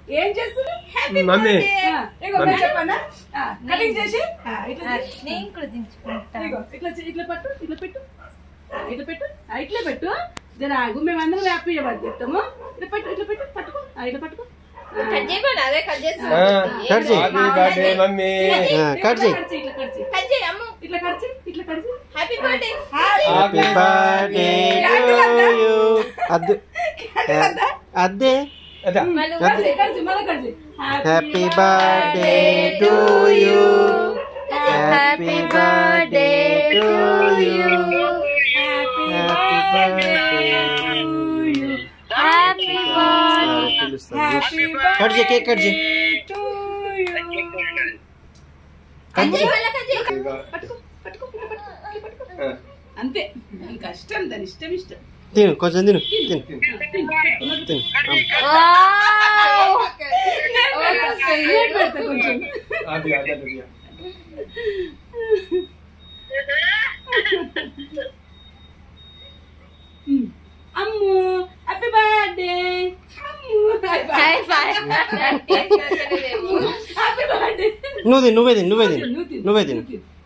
ఏం చేస్తున్నా మమ్మీ చెప్పన్నా కటింగ్ చేసి ఇట్లా పట్టు ఇట్లా పెట్టు ఇట్లా పెట్టు ఇట్లా పెట్టు జర ఆగు మేమందరం హ్యాపీ బర్త్డే చెప్తాము ఇట్లా పెట్టు పట్టుకో ఇట్లా పట్టుకో అదే happy birthday to you happy birthday to you cut చే కేక్ కట్ చే అంతే కష్టం దాని ఇష్టం తిను కొంచెం తిను కొంచెం అమ్ము హ్యాపీ బర్త్డే నువ్వే తిను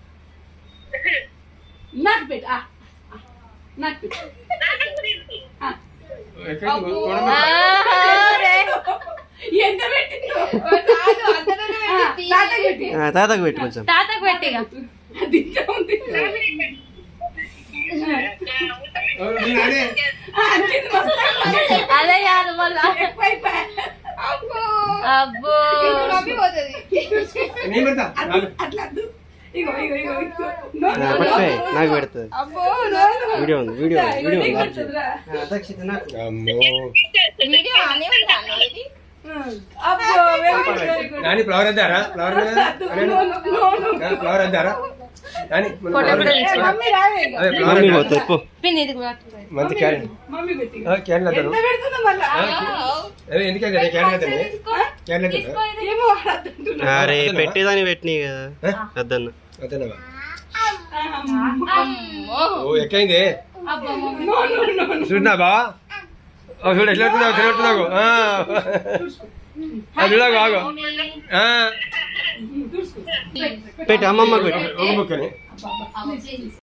నాకు పెట్టు నాకు పెట్టు ఎంత పెట్టిందో తాతకు పెట్టి కొంచెం అదే కాదు మళ్ళా అబ్బో నాకు పెడుతుంది వీడియో ఉంది ఫ్లవర్ వద్దారా ఫ్లవర్ వద్దారా మంచి క్యాన్ క్యాన్ ఎందుకే కదా క్యాన్ అరే పెట్టేదాన్ని పెట్టినాయి కదా వద్దన్న అదేనవా ఓ ఎక్కైంది చూడనా బా చూడు ఎట్లా తినట్టున్నావు చూడకు ఆగు పెట్టి అమ్మమ్మకి పెట్టి ఒక ముక్కని